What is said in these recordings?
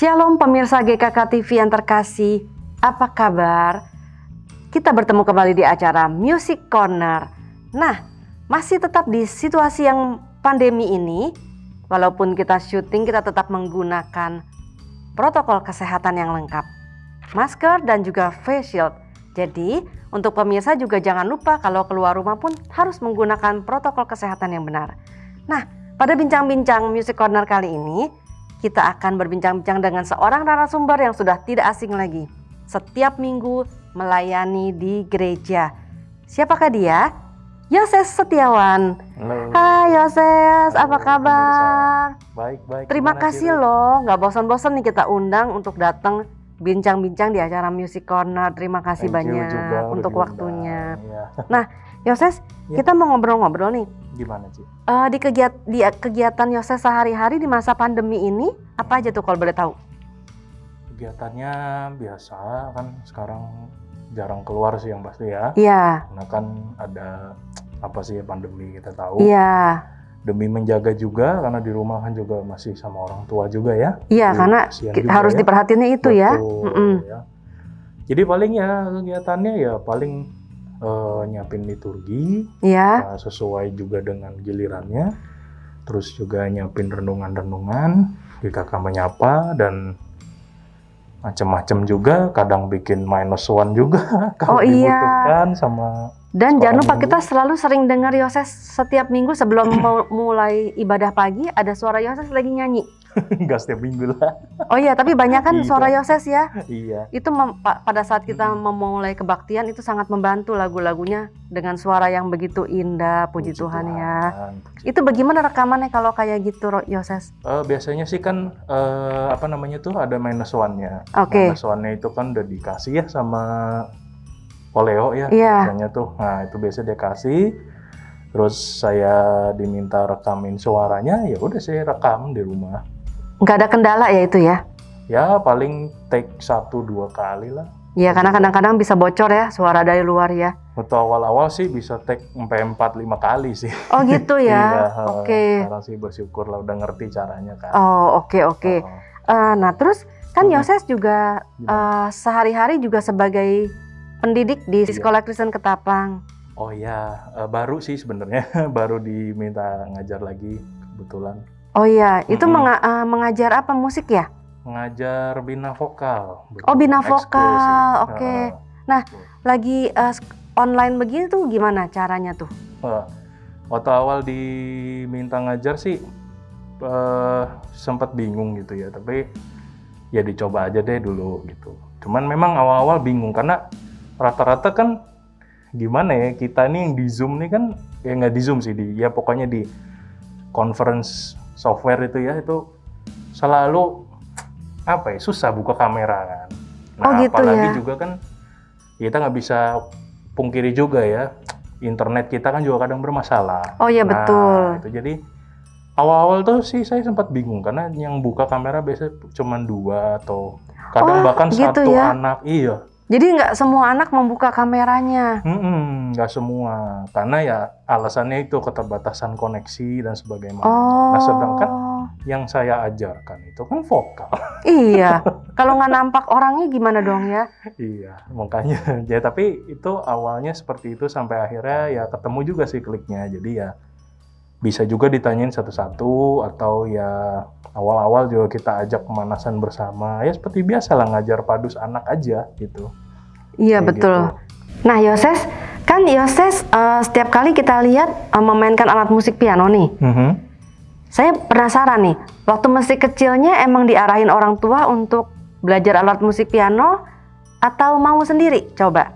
Shalom pemirsa GKK TV yang terkasih, apa kabar? Kita bertemu kembali di acara Music Corner. Nah, masih tetap di situasi yang pandemi ini, walaupun kita syuting kita tetap menggunakan protokol kesehatan yang lengkap, masker dan juga face shield. Jadi, untuk pemirsa juga jangan lupa kalau keluar rumah pun harus menggunakan protokol kesehatan yang benar. Nah, pada bincang-bincang Music Corner kali ini, kita akan berbincang-bincang dengan seorang narasumber yang sudah tidak asing lagi. Setiap minggu melayani di gereja. Siapakah dia? Yoses Setiawan. Halo. Hai Yoses, apa kabar? Baik. Terima kasih loh, nggak bosan-bosan nih kita undang untuk datang bincang-bincang di acara Music Corner. Terima kasih banyak untuk waktunya. Ya. Nah, Yoses, kita mau ngobrol-ngobrol nih. Gimana sih? Di kegiatan Yoses sehari-hari di masa pandemi ini, apa aja tuh kalau boleh tahu? Kegiatannya biasa kan, sekarang jarang keluar sih yang pasti ya. Iya. Karena kan ada apa sih pandemi kita tahu. Iya. Demi menjaga juga karena di rumah kan juga masih sama orang tua juga ya. Iya, karena harus diperhatiinnya itu. Betul, ya. Ya. Jadi paling ya kegiatannya ya paling nyiapin liturgi, ya, sesuai juga dengan gilirannya. Terus juga nyiapin renungan-renungan, GKK menyapa, dan macam-macam juga. Kadang bikin minus one juga kalau dibutuhkan sama. Dan jangan lupa kita selalu sering dengar Yoses setiap minggu sebelum mulai ibadah pagi ada suara Yoses lagi nyanyi. Enggak setiap minggu lah. Oh iya, tapi banyak kan suara Yoses ya. Iya. Itu pada saat kita memulai kebaktian itu sangat membantu lagu-lagunya dengan suara yang begitu indah, puji Tuhan ya. Itu bagaimana rekamannya kalau kayak gitu Yoses? Biasanya sih kan apa namanya tuh ada minus one-nya. Oke. Minus one-nya itu kan udah dikasih ya sama Oleo ya, biasanya tuh. Nah itu biasa dia kasih, terus saya diminta rekamin suaranya, ya udah saya rekam di rumah. Nggak ada kendala ya itu ya? Ya paling take 1-2 kali lah. Iya, karena kadang-kadang bisa bocor ya suara dari luar ya. Waktu awal-awal sih bisa take sampai 4-5 kali sih. Oh gitu ya? Oke. Sekarang sih bersyukur lah udah ngerti caranya kan. Oh oke. Nah terus kan Yoses juga sehari-hari juga sebagai pendidik di Sekolah Kristen Ketapang. Oh ya, baru sih sebenarnya, baru diminta ngajar lagi kebetulan. Oh iya, itu mengajar apa, musik ya? Mengajar bina vokal. Oh bina vokal, oke. Nah, lagi online begini tuh gimana caranya tuh? Waktu awal diminta ngajar sih sempat bingung gitu ya, tapi ya dicoba aja deh dulu gitu. Cuman memang awal-awal bingung karena rata-rata kan gimana ya, kita nih yang di Zoom nih kan, ya nggak di Zoom sih, ya pokoknya di conference software itu ya, itu selalu apa ya, susah buka kamera kan. Nah gitu apalagi ya? Juga kan kita nggak bisa pungkiri juga ya, internet kita kan juga kadang bermasalah. Oh iya betul. Itu jadi awal-awal tuh sih saya sempat bingung karena yang buka kamera biasanya cuma 2 atau kadang bahkan gitu 1 ya? anak. Iya. Jadi nggak semua anak membuka kameranya? Nggak semua, karena ya alasannya itu keterbatasan koneksi dan sebagainya. Oh. Nah sedangkan yang saya ajarkan itu kan vokal. Iya, kalau nggak nampak orangnya gimana dong ya? Iya, makanya. Ya tapi itu awalnya seperti itu sampai akhirnya ya ketemu juga sih kliknya. Jadi ya bisa juga ditanyain satu-satu atau ya awal-awal juga kita ajak pemanasan bersama. Ya seperti biasa lah ngajar padus anak aja gitu. Iya betul. Gitu. Nah Yoses, kan Yoses setiap kali kita lihat memainkan alat musik piano nih. Saya penasaran nih, waktu masih kecilnya emang diarahin orang tua untuk belajar alat musik piano atau mau sendiri? Coba.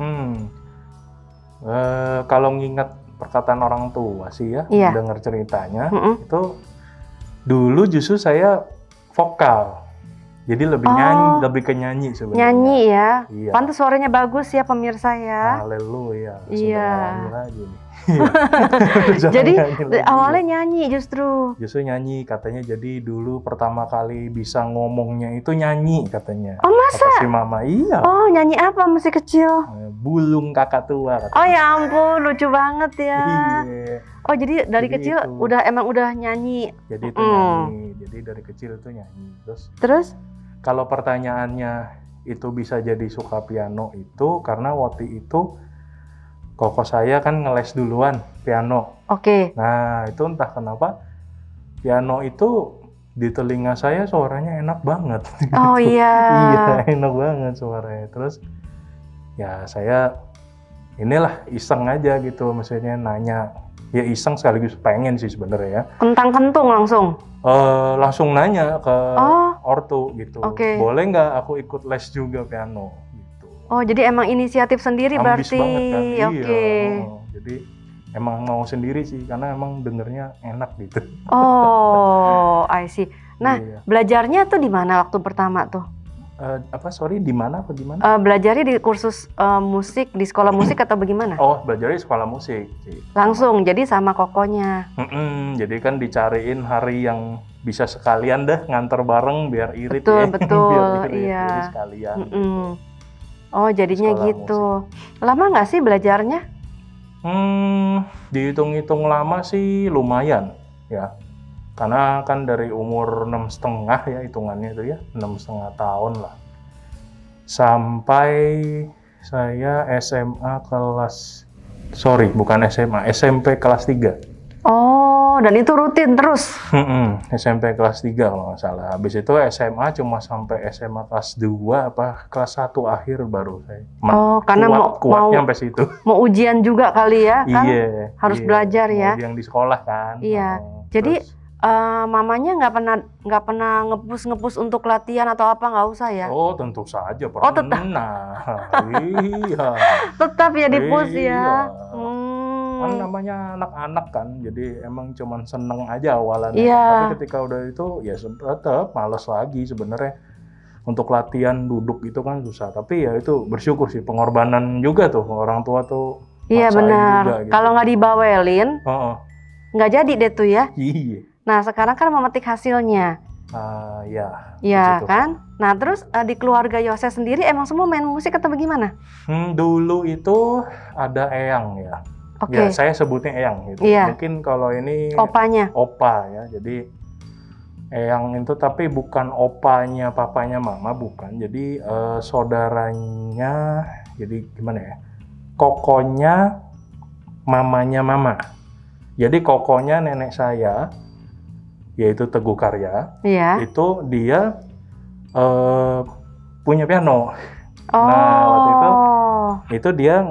Kalau nginget perkataan orang tua sih ya, dengar ceritanya, itu dulu justru saya vokal. Jadi lebih lebih ke nyanyi sebenarnya. Nyanyi ya. Iya. Pantes suaranya bagus ya pemirsa ya. Haleluya. Iya. Lagi nih. Jadi awalnya nyanyi justru. Justru nyanyi katanya, jadi dulu pertama kali bisa ngomongnya itu nyanyi katanya. Oh masa? Kata si mama, iya. Oh nyanyi apa masih kecil? Bulung kakak tua katanya. Oh ya ampun, lucu banget ya. Iya. Oh jadi dari kecil itu. udah nyanyi. Jadi itu nyanyi. Jadi dari kecil itu nyanyi. Terus? kalau pertanyaannya itu bisa jadi suka piano itu karena waktu itu koko saya kan ngeles duluan piano. Oke. Nah itu entah kenapa piano itu di telinga saya suaranya enak banget. Oh gitu. iya. Iya enak banget suaranya. Terus ya saya inilah iseng aja gitu, maksudnya nanya. Ya iseng sekaligus pengen sih sebenarnya ya. Kentang-kentung langsung? Langsung nanya ke ortu gitu. Oke. Boleh nggak aku ikut les juga piano gitu. Oh jadi emang inisiatif sendiri Ambis berarti? banget kan. Oke. Iya. Jadi emang mau sendiri sih karena emang dengernya enak gitu. Oh, I see. Nah, Iya. belajarnya tuh di mana waktu pertama tuh? Sorry, di mana apa gimana? Belajarnya di kursus musik, di sekolah musik atau bagaimana? Oh, belajar di sekolah musik sih. Langsung, jadi sama kokonya. Jadi kan dicariin hari yang bisa sekalian deh nganter bareng biar irit Betul, ya. betul, biar irit, iya. jadi sekalian. Oh, jadinya Sekolah gitu. Lama nggak sih belajarnya? Dihitung-hitung lama sih lumayan ya. Karena kan dari umur 6,5 ya hitungannya itu ya, 6,5 tahun lah. Sampai saya SMP kelas 3. Oh, dan itu rutin terus? SMP kelas 3 kalau nggak salah. Habis itu SMA cuma sampai SMA kelas 2 apa kelas 1 akhir baru saya. Karena kuatnya sampai situ. Mau ujian juga kali ya kan? Iya. Harus belajar ya. Yang di sekolah kan. Iya. Jadi mamanya nggak pernah ngepus untuk latihan atau apa, nggak usah ya? Oh tentu saja pernah. Oh tetap. Iya. Tetap ya dipus ya. Kan namanya anak-anak kan, jadi emang cuman seneng aja awalannya. Iya. Tapi ketika udah itu ya tetap males lagi sebenarnya. Untuk latihan duduk itu kan susah. Tapi ya itu bersyukur sih, pengorbanan juga tuh orang tua tuh. Iya benar. Gitu. Kalau nggak dibawelin, nggak jadi deh tuh ya. Iya. Nah sekarang kan memetik hasilnya. Ya. Iya kan. Nah terus di keluarga Yose sendiri emang semua main musik atau bagaimana? Dulu itu ada eyang ya. Oke. Ya saya sebutnya eyang gitu. Iya. Mungkin kalau ini opanya. Opa ya. Jadi eyang itu tapi bukan opanya papanya mama, bukan. Jadi saudaranya. Jadi gimana ya? Kokonya mamanya mama. Jadi kokonya nenek saya, yaitu Teguh Karya, iya. Itu dia punya piano. Oh. Nah waktu itu dia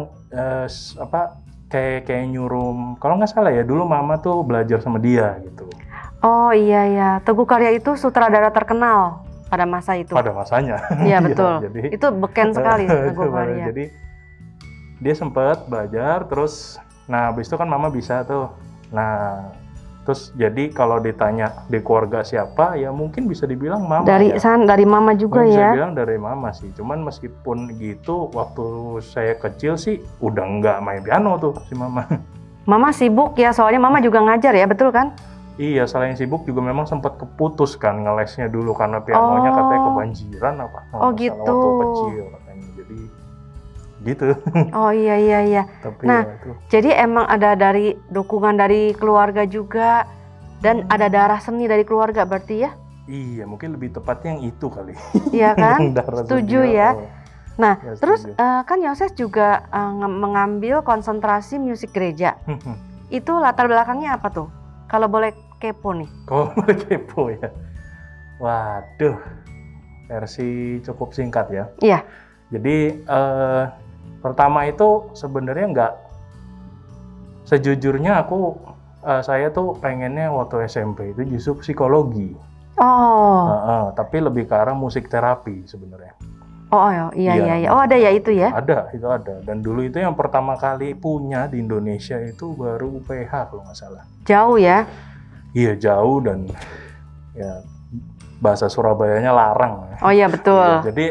kayak nyuruh, kalau nggak salah ya dulu mama tuh belajar sama dia gitu. Oh iya ya, Teguh Karya itu sutradara terkenal pada masa itu. Pada masanya. Iya betul. Jadi, itu beken sekali Teguh Karya. Jadi dia sempat belajar terus, nah habis itu kan mama bisa tuh. Nah terus jadi kalau ditanya di keluarga siapa ya mungkin bisa dibilang mama. Dari mama juga ya. Bisa bilang dari mama sih. Cuman meskipun gitu waktu saya kecil sih udah nggak main piano tuh si mama. Mama sibuk ya, soalnya mama juga ngajar ya, betul kan? Iya, selain sibuk juga memang sempat keputus kan ngelesnya dulu karena pianonya katanya kebanjiran apa. Gitu. Waktu kecil katanya. Jadi gitu. Oh iya. Tapi nah, ya itu. Jadi emang ada dari dukungan dari keluarga juga dan ada darah seni dari keluarga berarti ya? Iya, mungkin lebih tepatnya yang itu kali. Iya kan? Setuju ya. Nah, ya, terus kan Yoses juga mengambil konsentrasi musik gereja. Itu latar belakangnya apa tuh? Kalau boleh kepo nih. Kalau boleh kepo ya. Waduh, versi cukup singkat ya. Iya. Jadi pertama itu sebenarnya nggak, sejujurnya saya tuh pengennya waktu SMP itu justru psikologi. Tapi lebih ke arah musik terapi sebenarnya. Iya. Oh ada ya itu ya? Itu ada. Dan dulu itu yang pertama kali punya di Indonesia itu baru UPH kalau nggak salah. Jauh ya? Iya jauh dan ya bahasa Surabayanya larang. Oh iya betul. Jadi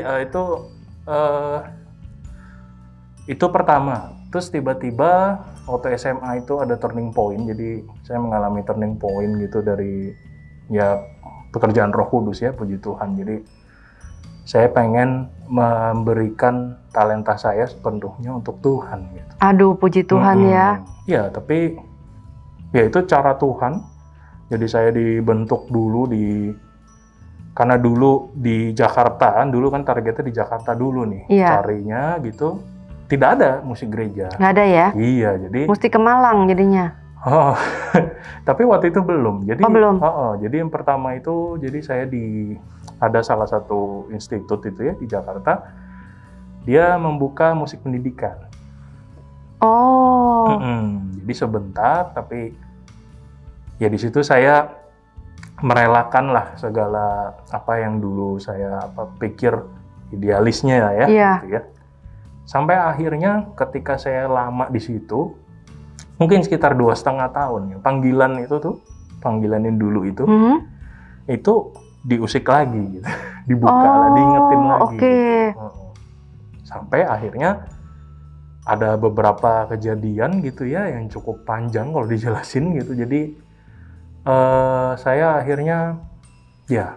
itu pertama. Terus tiba-tiba waktu SMA itu ada turning point. Jadi saya mengalami turning point gitu dari ya pekerjaan Roh Kudus ya, puji Tuhan. Jadi saya pengen memberikan talenta saya sepenuhnya untuk Tuhan gitu. Aduh, puji Tuhan ya. Ya, tapi ya itu cara Tuhan. Jadi saya dibentuk dulu di karena dulu di Jakarta, dulu kan targetnya di Jakarta dulu nih, Iya. carinya gitu, tidak ada musik gereja. Nggak ada ya? Iya, jadi Mesti ke Malang jadinya. oh, tapi waktu itu belum. Jadi, Oh, belum. jadi yang pertama itu, jadi saya ada salah satu institut itu ya di Jakarta, dia membuka musik pendidikan. Oh. Jadi sebentar, tapi ya di situ saya merelakan lah segala apa yang dulu saya pikir idealisnya ya, Iya. gitu ya. Sampai akhirnya ketika saya lama di situ, mungkin sekitar 2,5 tahun ya, panggilan yang dulu itu diusik lagi gitu, dibuka lah, diingetin lagi. Oke. Gitu. Sampai akhirnya ada beberapa kejadian gitu ya yang cukup panjang kalau dijelasin gitu. Jadi saya akhirnya ya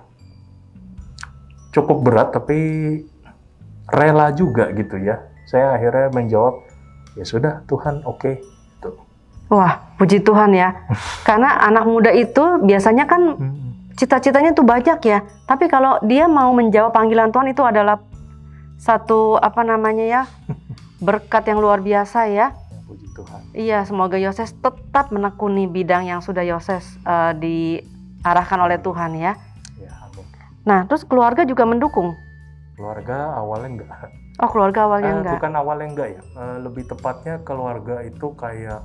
cukup berat tapi rela juga gitu ya. Saya akhirnya menjawab, ya sudah Tuhan, oke. Gitu. Wah, puji Tuhan ya. Karena anak muda itu biasanya kan cita-citanya tuh banyak ya. Tapi kalau dia mau menjawab panggilan Tuhan itu adalah satu berkat yang luar biasa ya. Puji Tuhan. Iya, semoga Yoses tetap menekuni bidang yang sudah Yoses diarahkan oleh Tuhan ya. Ya, amin. Nah, terus keluarga juga mendukung? Keluarga awalnya enggak. Oh, keluarga awalnya enggak? Bukan awalnya enggak ya. Lebih tepatnya keluarga itu kayak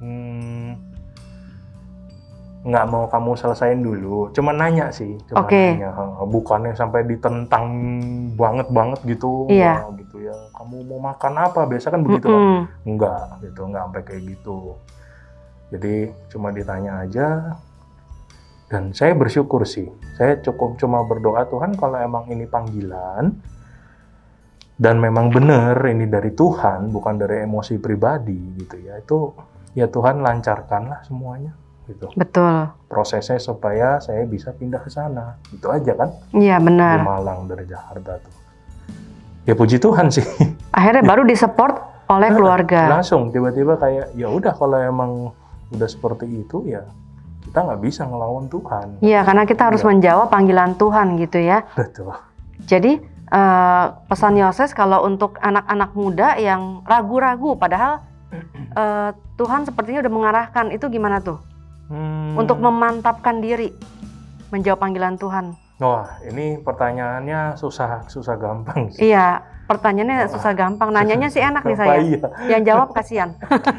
nggak mau kamu selesain dulu. Cuma nanya sih. Nanya. Bukannya sampai ditentang banget gitu. Iya. Gitu ya. Kamu mau makan apa? Biasa kan begitu kan? Enggak gitu. Enggak sampai kayak gitu. Jadi cuma ditanya aja. Dan saya bersyukur sih. Saya cuma berdoa, Tuhan kalau emang ini panggilan dan memang benar ini dari Tuhan, bukan dari emosi pribadi gitu ya. Itu ya Tuhan lancarkanlah semuanya. Gitu. Betul. Prosesnya supaya saya bisa pindah ke sana. Itu aja kan? Iya, benar. Di Malang dari Jakarta tuh. Ya puji Tuhan sih. Akhirnya baru disupport oleh keluarga. Langsung tiba-tiba kayak ya udah kalau emang udah seperti itu ya kita nggak bisa ngelawan Tuhan. Iya, karena kita harus menjawab panggilan Tuhan gitu ya. Betul. Jadi pesan Yoses kalau untuk anak-anak muda yang ragu-ragu padahal Tuhan sepertinya udah mengarahkan, itu gimana tuh? Untuk memantapkan diri menjawab panggilan Tuhan. Wah, ini pertanyaannya susah gampang sih. Iya, pertanyaannya susah gampang. Nanyanya sih enak nih saya. Iya. Yang jawab kasihan.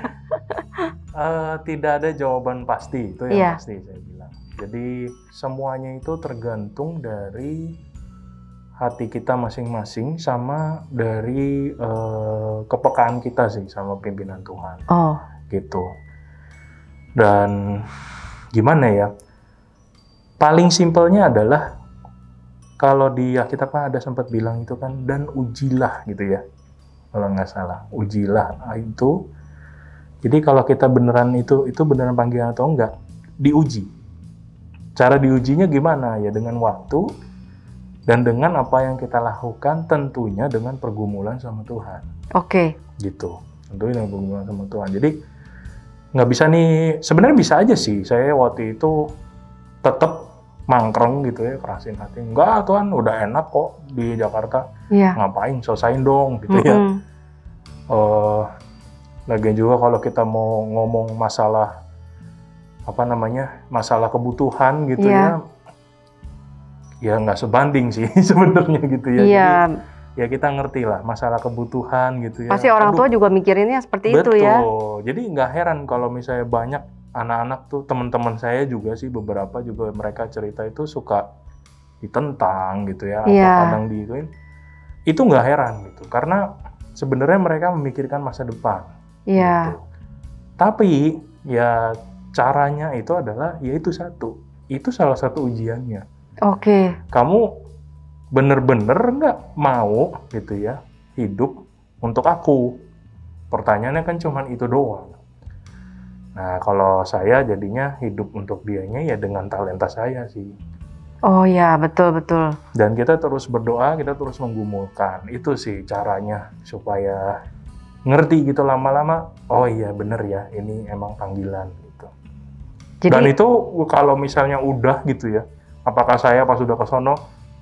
Tidak ada jawaban pasti, itu yang pasti saya bilang. Jadi semuanya itu tergantung dari hati kita masing-masing sama dari kepekaan kita sih sama pimpinan Tuhan. Oh. Gitu. Dan gimana ya? Paling simpelnya adalah kalau di Alkitab kan ada sempat bilang itu kan, dan ujilah gitu ya. Kalau nggak salah, ujilah itu. Jadi kalau kita beneran itu beneran panggilan atau enggak, diuji. Cara diujinya gimana? Ya dengan waktu dan dengan apa yang kita lakukan, tentunya dengan pergumulan sama Tuhan. Oke. Gitu. Tentunya dengan pergumulan sama Tuhan. Jadi nggak bisa nih, sebenarnya bisa aja sih. Saya waktu itu tetap mangkreng gitu ya, kerasin hati. Enggak Tuhan, udah enak kok di Jakarta. Iya. Ngapain, selesain dong gitu ya. Lagian juga kalau kita mau ngomong masalah masalah kebutuhan gitu ya nggak sebanding sih sebenarnya gitu ya. Iya. Jadi ya kita ngerti lah masalah kebutuhan gitu ya. Pasti orang tua juga mikirinnya seperti itu ya. Betul. Jadi nggak heran kalau misalnya banyak anak-anak tuh, teman-teman saya juga sih, beberapa juga mereka cerita itu suka ditentang gitu ya, atau kadang diituin. Itu nggak heran gitu, karena sebenarnya mereka memikirkan masa depan. Iya. Gitu. Tapi ya caranya itu adalah itu salah satu ujiannya. Oke. Kamu bener-bener nggak mau gitu ya hidup untuk aku? Pertanyaannya kan cuman itu doang. Nah kalau saya jadinya hidup untuk dianya ya dengan talenta saya sih. Oh ya, betul. Dan kita terus berdoa, kita terus menggumulkan. Itu sih caranya supaya ngerti gitu lama-lama. Oh iya bener ya, ini emang panggilan gitu. Jadi, dan itu kalau misalnya udah gitu ya, apakah saya pas sudah ke sono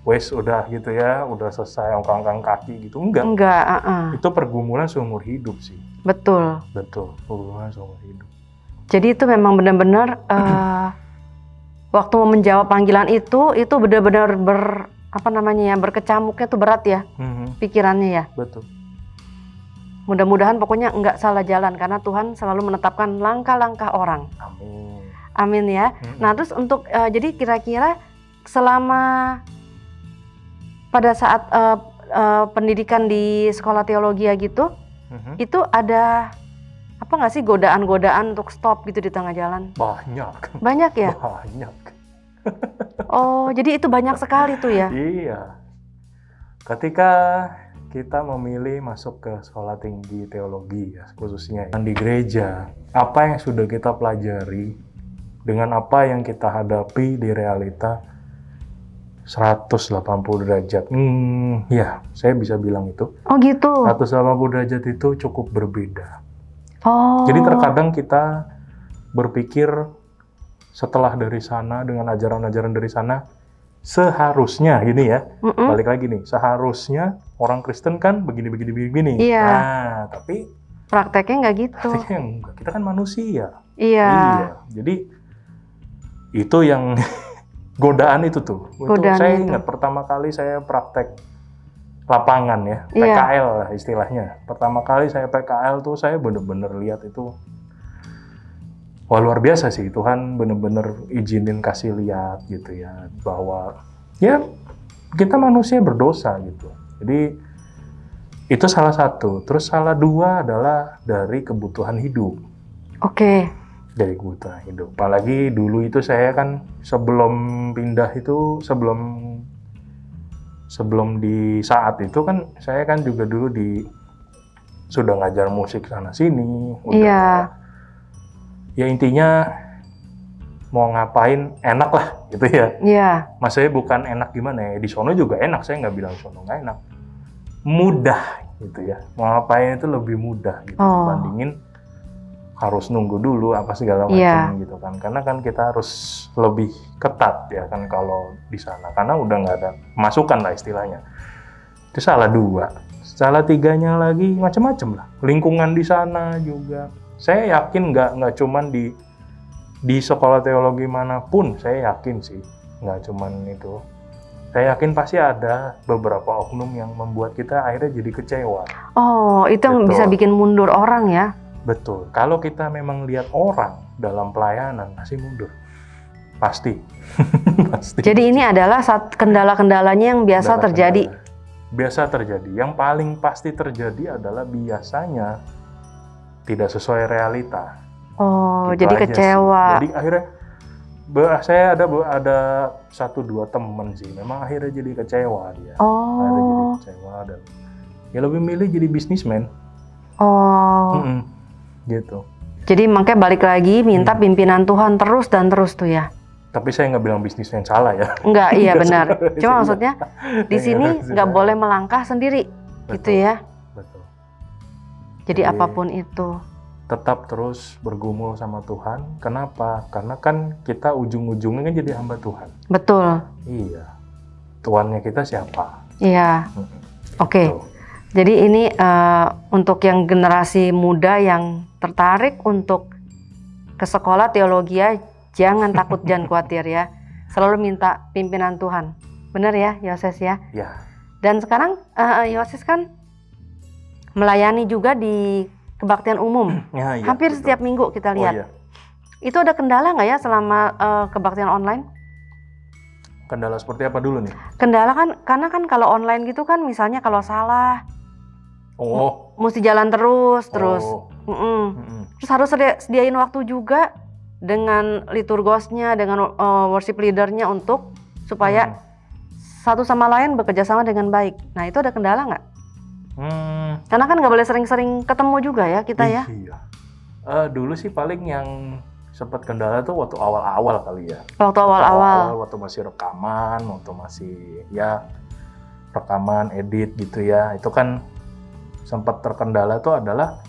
wes udah gitu ya, udah selesai ongkang-ongkang kaki gitu. Enggak. Enggak, Itu pergumulan seumur hidup sih. betul. Betul, pergumulan seumur hidup. Jadi itu memang benar-benar waktu mau menjawab panggilan itu benar-benar berkecamuknya tuh berat ya pikirannya ya. Betul. Mudah-mudahan pokoknya nggak salah jalan karena Tuhan selalu menetapkan langkah-langkah orang. Amin. Amin ya. Nah terus untuk jadi kira-kira selama pada saat pendidikan di sekolah teologi gitu, itu ada apa nggak sih godaan-godaan untuk stop gitu di tengah jalan? Banyak. Banyak ya? Banyak. Oh jadi itu banyak sekali tuh ya? Iya. Ketika kita memilih masuk ke sekolah tinggi teologi ya, khususnya di gereja, apa yang sudah kita pelajari dengan apa yang kita hadapi di realita 180 derajat. Ya, saya bisa bilang itu. Oh gitu. 180 derajat itu cukup berbeda. Oh. Jadi terkadang kita berpikir setelah dari sana dengan ajaran-ajaran dari sana, seharusnya gini ya, balik lagi nih, seharusnya orang Kristen kan begini. Iya. Nah, tapi prakteknya nggak gitu. prakteknya enggak. Kita kan manusia. Iya. Jadi itu yang godaan itu tuh. Godaan saya itu. ingat pertama kali saya praktek lapangan ya, Iya. PKL lah istilahnya. Pertama kali saya PKL tuh saya bener-bener lihat itu, wah luar biasa sih, Tuhan bener-bener izinin kasih lihat gitu ya, bahwa ya kita manusia berdosa gitu. Jadi itu salah satu. Terus salah dua adalah dari kebutuhan hidup. Oke. Dari kebutuhan hidup. Apalagi dulu itu saya kan sebelum pindah itu, sebelum di saat itu kan saya kan juga dulu sudah ngajar musik sana sini. Iya. Ya intinya mau ngapain enak lah gitu ya. Iya. Maksudnya bukan enak gimana ya, di sono juga enak, saya nggak bilang sono nggak enak. Mudah gitu ya, mau ngapain itu lebih mudah gitu dibandingin harus nunggu dulu apa segala macam gitu kan. Karena kan kita harus lebih ketat ya kan kalau di sana, karena udah nggak ada masukan lah istilahnya. Itu salah dua. Salah tiganya lagi macam-macam lah. Lingkungan di sana juga. Saya yakin nggak cuman di sekolah teologi manapun, saya yakin sih nggak cuman itu. Saya yakin pasti ada beberapa oknum yang membuat kita akhirnya jadi kecewa. Oh, itu yang Betul. bisa bikin mundur orang ya? Betul. Kalau kita memang lihat orang dalam pelayanan, pasti mundur. Pasti. Pasti. Jadi ini adalah kendala-kendalanya yang biasa terjadi. Biasa terjadi. Yang paling pasti terjadi adalah biasanya tidak sesuai realita. Oh, Gitu jadi aja kecewa. sih. Jadi akhirnya saya ada 1-2 temen sih, memang akhirnya jadi kecewa dia. Akhirnya jadi kecewa dan ya lebih milih jadi bisnismen. Oh. Gitu. Jadi makanya balik lagi minta pimpinan Tuhan terus dan terus tuh ya. Tapi saya nggak bilang bisnismen salah ya. Enggak, iya benar. Sebenarnya. Cuma maksudnya di sini nggak boleh melangkah sendiri, gitu ya. Betul. Jadi apapun itu. Tetap terus bergumul sama Tuhan. Kenapa? Karena kan kita ujung-ujungnya kan jadi hamba Tuhan. Betul. Iya. Tuannya kita siapa? Iya. Oke. Gitu. Jadi ini untuk yang generasi muda yang tertarik untuk ke sekolah teologi ya, jangan takut, jangan khawatir ya. Selalu minta pimpinan Tuhan. Benar ya, Yoses ya? Ya. Dan sekarang Yoses kan melayani juga di kebaktian umum. Ya, Hampir betul. setiap minggu kita lihat. Oh, iya. Itu ada kendala nggak ya selama kebaktian online? Kendala seperti apa dulu nih? Kendala kan, karena kan kalau online gitu kan misalnya kalau salah, mesti jalan terus. Terus harus sediain waktu juga dengan liturgosnya, dengan worship leadernya untuk supaya satu sama lain bekerja sama dengan baik. Nah itu ada kendala nggak? Karena kan nggak boleh sering-sering ketemu juga ya kita ya. Iya. Dulu sih paling yang sempat kendala tuh waktu awal-awal kali ya. Waktu awal-awal. Waktu masih rekaman, waktu masih ya rekaman, edit gitu ya. Itu kan sempat terkendala tuh adalah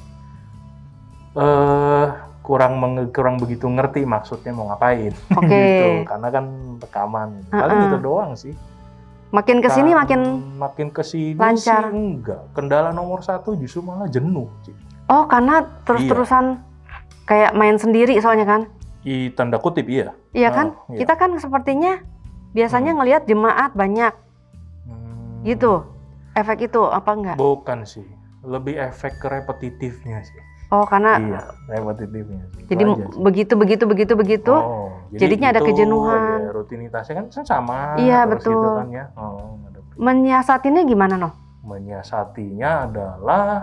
kurang begitu ngerti maksudnya mau ngapain. Oke. Gitu. Karena kan rekaman. Paling itu doang sih. Makin kesini makin kesini lancar. sih enggak. Kendala nomor satu justru malah jenuh, Ci. Oh, karena terus-terusan kayak main sendiri soalnya kan? I tanda kutip iya. Iya kan? Iya. Kita kan sepertinya biasanya ngelihat jemaat banyak gitu. Efek itu apa enggak? Bukan sih. Lebih efek ke repetitifnya sih. Oh, karena Iya, repetitifnya sih. jadi Itu aja sih. begitu. Oh, jadi jadinya ada itu kejenuhan. aja, rutinitasnya kan sama. Iya, terus betul. gitu kan ya. Oh, Menyiasatinya gimana, noh? menyiasatinya adalah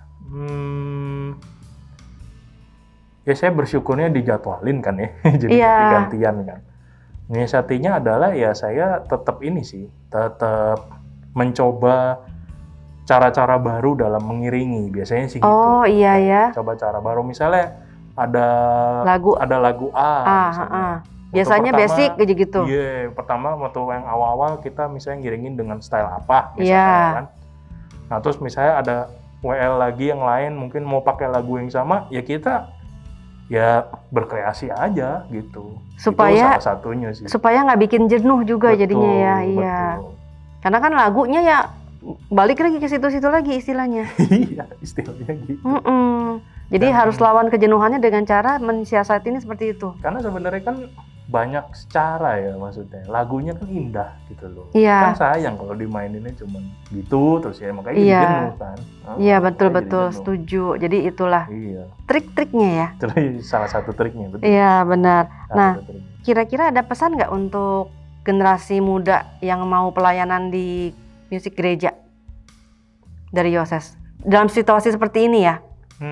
ya saya bersyukurnya dijadwalin kan ya. Jadi Iya. gantian kan. Menyiasatinya adalah ya saya tetap ini sih, tetap mencoba cara-cara baru dalam mengiringi, biasanya sih gitu. Oh, iya ya. Coba cara baru, misalnya ada Lagu lagu A misalnya. Biasanya Waktu basic pertama, aja gitu. Iya, pertama waktu yang awal-awal kita misalnya ngiringin dengan style apa misalnya Iya. kan. Nah, terus misalnya ada WL lagi yang lain mungkin mau pakai lagu yang sama, ya kita ya berkreasi aja gitu. Supaya- itu salah satunya sih. Supaya nggak bikin jenuh juga jadinya ya. Iya. Betul. Karena kan lagunya ya balik lagi ke situ-situ lagi istilahnya. Iya, istilahnya gitu. Jadi harus lawan kejenuhannya dengan cara mensiasati ini seperti itu. Karena sebenarnya kan banyak cara ya, maksudnya lagunya kan indah gitu loh. Iya. Kan sayang kalau dimaininnya cuman gitu terus ya, makanya jadi Iya. jenuh kan. Iya, makanya betul jadi jenuh. setuju. Jadi itulah Iya, trik-triknya ya. itu salah satu triknya, betul. Iya, benar. Salah Nah, satu triknya. kira-kira ada pesan nggak untuk generasi muda yang mau pelayanan di musik gereja dari Yoses dalam situasi seperti ini ya?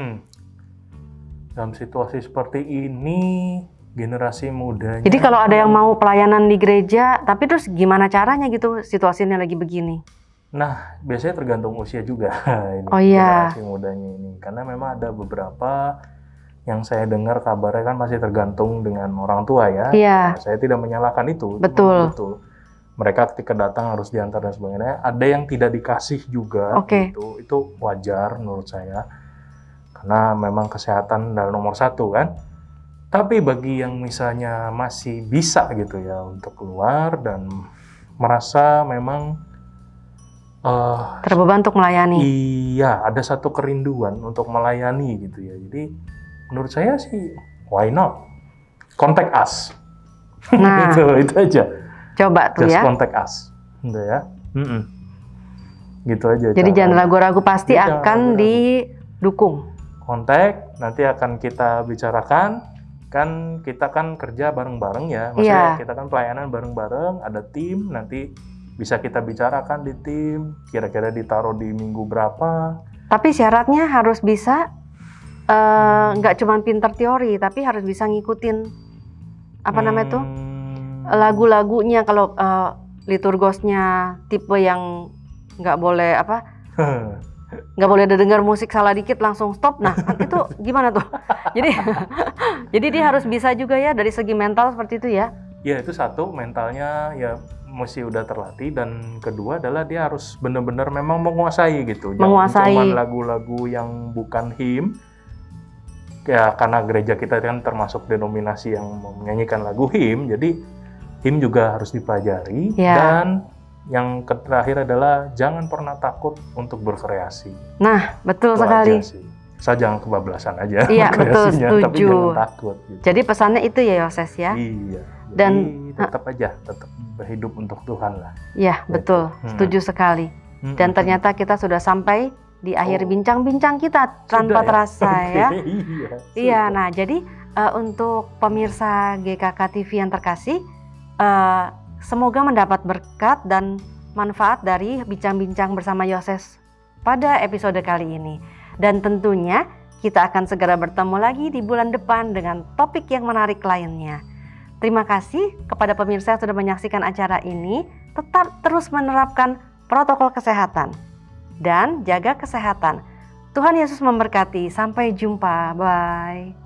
Dalam situasi seperti ini, generasi mudanya. Jadi kalau ada yang mau pelayanan di gereja, tapi terus gimana caranya gitu situasinya lagi begini? Nah, biasanya tergantung usia juga ini, Oh iya. generasi mudanya ini. Karena memang ada beberapa yang saya dengar kabarnya kan masih tergantung dengan orang tua ya. Iya. Nah, saya tidak menyalahkan itu. Betul. Betul. Mereka ketika datang harus diantar dan sebagainya. Ada yang tidak dikasih juga. Oke. Gitu. Itu wajar menurut saya. Karena memang kesehatan adalah nomor satu kan. Tapi bagi yang misalnya masih bisa gitu ya untuk keluar dan merasa memang Terbeban untuk melayani. iya, ada satu kerinduan untuk melayani gitu ya. Jadi menurut saya sih why not? Contact us. Nah, itu aja. coba tuh Just ya. contact us. Gitu ya. Gitu aja. Jadi caranya. jangan ragu-ragu, pasti Iya, jangan akan ragu-ragu. didukung. Kontak, nanti akan kita bicarakan. Kan kita kan kerja bareng-bareng ya. Maksudnya Iya. kita kan pelayanan bareng-bareng, ada tim, nanti bisa kita bicarakan di tim, kira-kira ditaruh di minggu berapa. Tapi syaratnya harus bisa nggak cuma pinter teori, tapi harus bisa ngikutin apa namanya tuh lagu-lagunya. Kalau liturgosnya tipe yang nggak boleh nggak boleh dengar musik salah dikit langsung stop. Nah, kan itu gimana tuh? Jadi dia harus bisa juga ya dari segi mental seperti itu ya. Ya itu satu, mentalnya ya mesti udah terlatih, dan kedua adalah dia harus benar-benar memang menguasai gitu. Menguasai. Jangan cuma lagu-lagu yang bukan hymn. Ya karena gereja kita kan termasuk denominasi yang menyanyikan lagu hymn, jadi hymn juga harus dipelajari. Ya. Dan yang terakhir adalah jangan pernah takut untuk berkreasi. Nah, betul Itu sekali. aja sih. Saya jangan kebablasan aja. Iya, betul, kreasinya, tapi setuju. jangan takut. Gitu. Jadi pesannya itu ya Yoses ya. Iya. Dan- Jadi tetap aja, tetap berhidup untuk Tuhan lah. Iya, betul. Setuju sekali. Dan ternyata kita sudah sampai di akhir Oh. bincang-bincang kita tanpa Sudah ya? terasa Oke, ya. Iya. Iya, sudah. nah jadi untuk pemirsa GKK TV yang terkasih, semoga mendapat berkat dan manfaat dari bincang-bincang bersama Yoses pada episode kali ini. Dan tentunya kita akan segera bertemu lagi di bulan depan dengan topik yang menarik lainnya. Terima kasih kepada pemirsa yang sudah menyaksikan acara ini. Tetap terus menerapkan protokol kesehatan dan jaga kesehatan. Tuhan Yesus memberkati. Sampai jumpa. Bye.